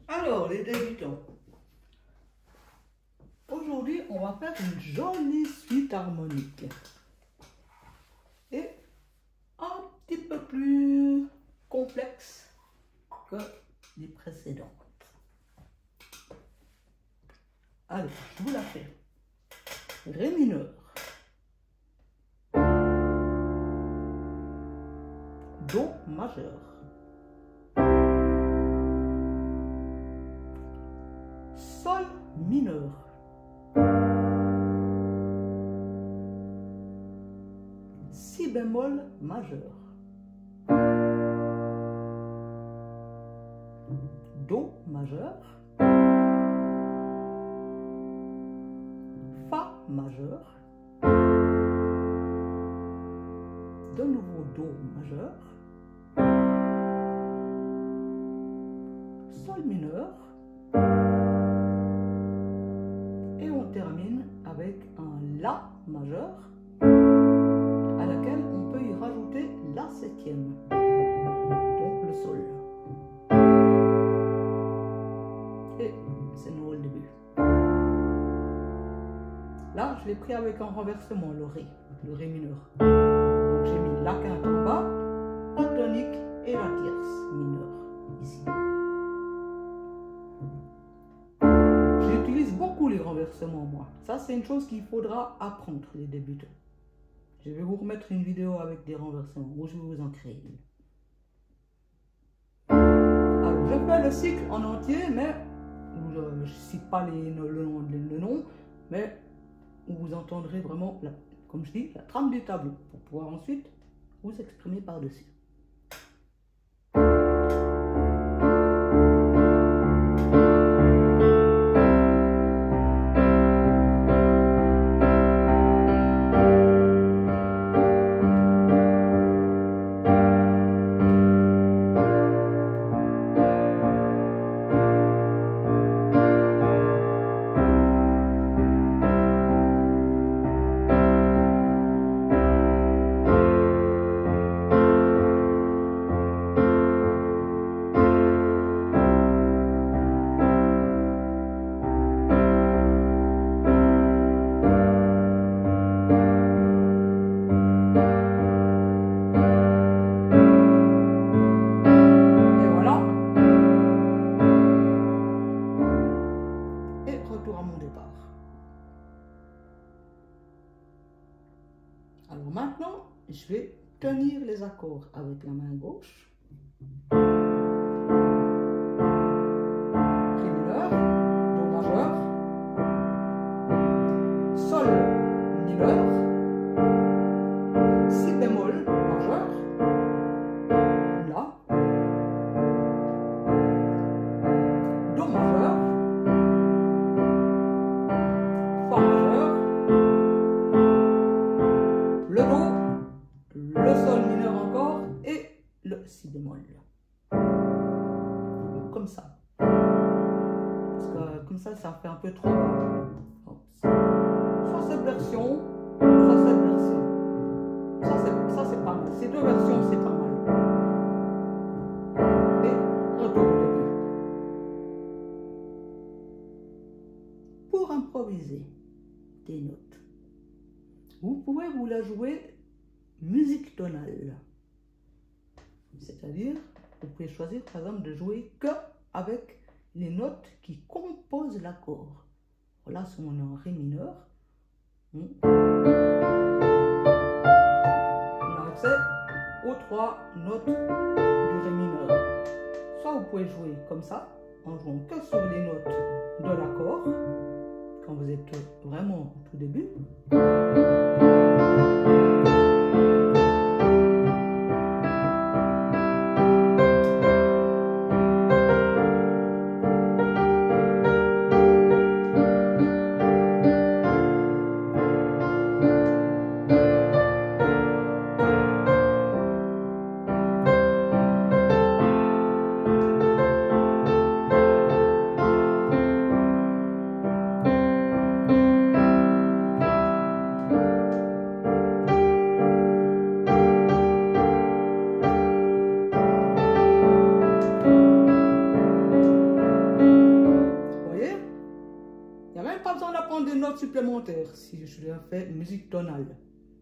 Alors, les débutants, aujourd'hui, on va faire une jolie suite harmonique et un petit peu plus complexe que les précédentes. Alors, je vous la fais. Ré mineur, Do majeur, Sol mineur, Si bémol majeur, Do majeur, Fa majeur, de nouveau Do majeur, Sol mineur, et on termine avec un La majeur, à laquelle on peut y rajouter la septième, donc le Sol. Et c'est nous le début. Là, je l'ai pris avec un renversement, le Ré mineur. Donc j'ai mis la quinte en bas, la tonique et la tierce mineure, ici. J'utilise beaucoup les renversements, moi. Ça, c'est une chose qu'il faudra apprendre, les débutants. Je vais vous remettre une vidéo avec des renversements, ou je vais vous en créer une. Alors, je fais le cycle en entier, mais je ne cite pas le nom, mais vous entendrez vraiment, comme je dis, la trame du tableau, pour pouvoir ensuite vous exprimer par-dessus. À mon départ. Alors maintenant, je vais tenir les accords avec la main gauche. Ré mineur, Do majeur, Sol mineur, Si bémol majeur, La, Do majeur, Fa majeur, le Do, le Sol mineur encore et le Si bémol. Comme ça. Parce que comme ça fait un peu trop. Soit cette version, soit cette version. Ça c'est pas mal. Ces deux versions, c'est pas mal. Et retour au début. Pour improviser des notes, vous pouvez vous la jouer musique tonale. C'est-à-dire, vous pouvez choisir par exemple de jouer que avec les notes qui composent l'accord. Là, si on est en Ré mineur, on a accès aux trois notes du Ré mineur. Soit vous pouvez jouer comme ça, en jouant que sur les notes de l'accord, quand vous êtes vraiment au tout début. besoin d'apprendre des notes supplémentaires si je fais musique tonale.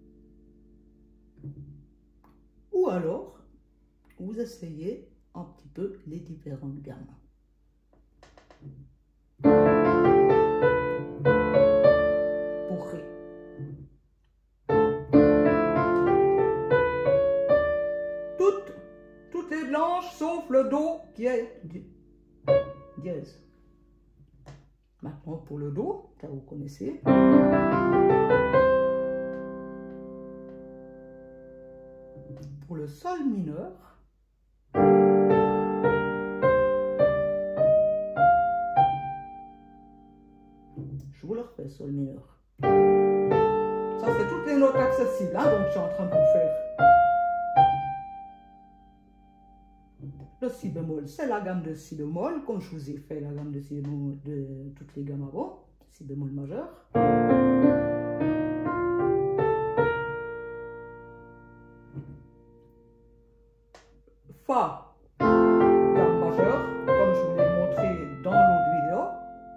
Ou alors, vous essayez un petit peu les différentes gammes. Pour Ré. Toutes les blanches sauf le Do qui est dièse. Maintenant pour le Do, ça vous connaissez. Pour le Sol mineur, je vous le refais, Sol mineur. Ça c'est toutes les notes accessibles, hein, donc je suis en train de vous faire. Le Si bémol, c'est la gamme de Si bémol, comme je vous ai fait la gamme de Si bémol de toutes les gammes avant, Si bémol majeur. Fa, gamme majeure, comme je vous l'ai montré dans l'autre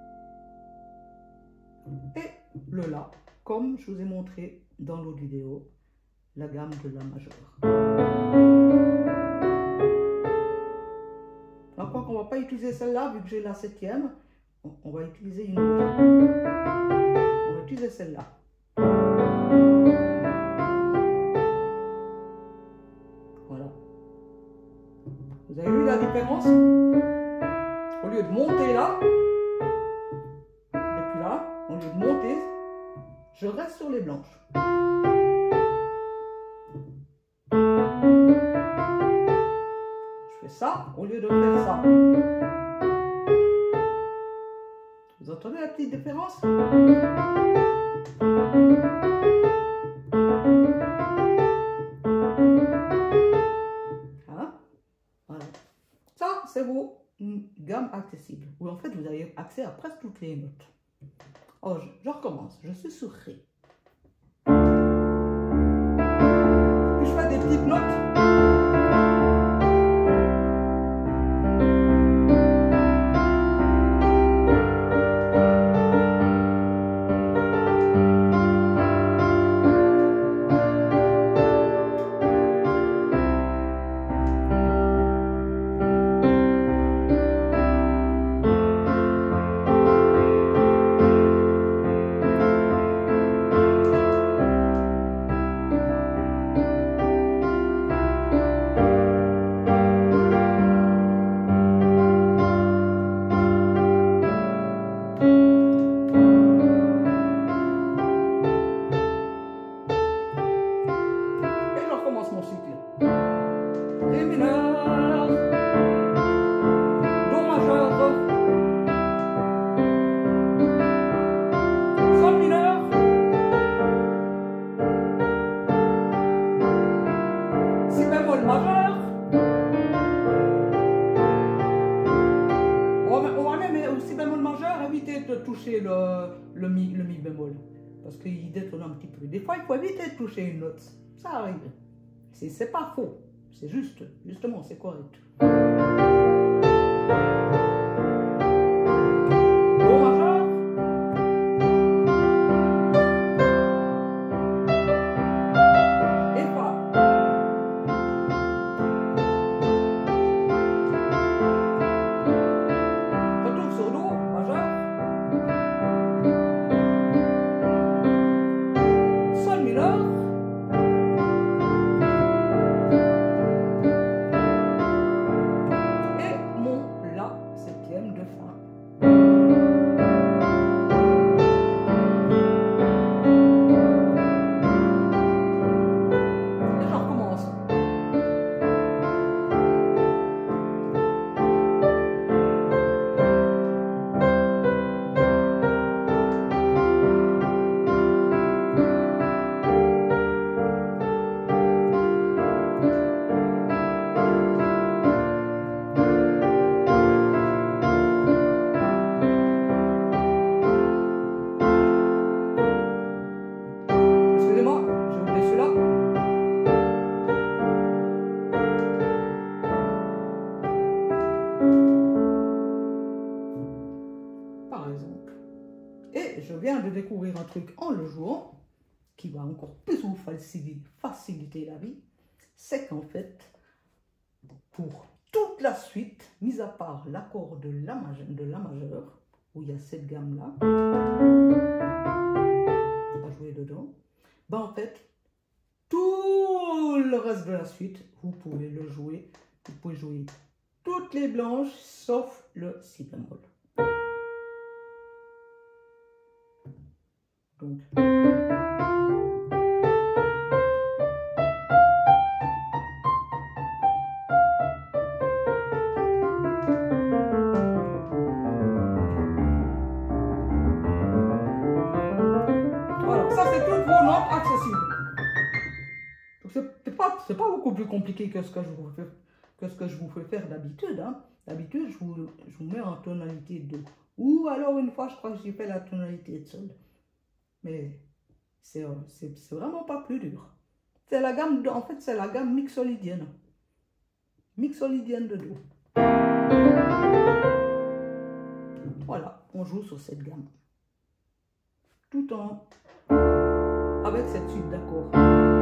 vidéo. Et le La, comme je vous ai montré dans l'autre vidéo, la gamme de La majeure. Encore qu'on ne va pas utiliser celle-là, vu que j'ai la 7e, on va utiliser une autre. On va utiliser celle-là. Voilà. Vous avez vu la différence? Au lieu de monter là, depuis là, au lieu de monter, je reste sur les blanches. Ça au lieu de faire ça. Vous entendez la petite différence? Hein? Voilà. Ça, c'est vos gammes accessibles. Où en fait, vous avez accès à presque toutes les notes. Oh, je recommence. Je suis sur Ré. Puis je fais des petites notes. Toucher le mi bémol parce qu'il détonne un petit peu. Des fois, il faut éviter de toucher une note. Ça arrive. C'est pas faux. C'est justement, c'est correct. Do majeur. Et Fa. Retour sur Do majeur. Sol mineur. Et mon La 7e de Fa. Et je recommence. Excusez-moi, j'ai oublié celui-là. Par exemple, Et je viens de découvrir un truc en le jouant qui va encore plus vous faciliter la vie. C'est qu'en fait, pour toute la suite, mis à part l'accord de la majeure, où il y a cette gamme-là, on va jouer dedans, ben en fait, tout le reste de la suite, vous pouvez le jouer. Vous pouvez jouer toutes les blanches, sauf le si bémol. Donc, voilà, ça c'est toutes vos notes accessibles. C'est pas beaucoup plus compliqué que ce que je vous fais faire d'habitude. Hein. D'habitude, je vous mets en tonalité de Do. Ou alors une fois, je crois que j'ai fait la tonalité de Sol. Mais c'est vraiment pas plus dur. C'est la gamme, en fait, c'est la gamme mixolydienne. Mixolydienne de Do. Voilà, on joue sur cette gamme. Tout en avec cette suite d'accords.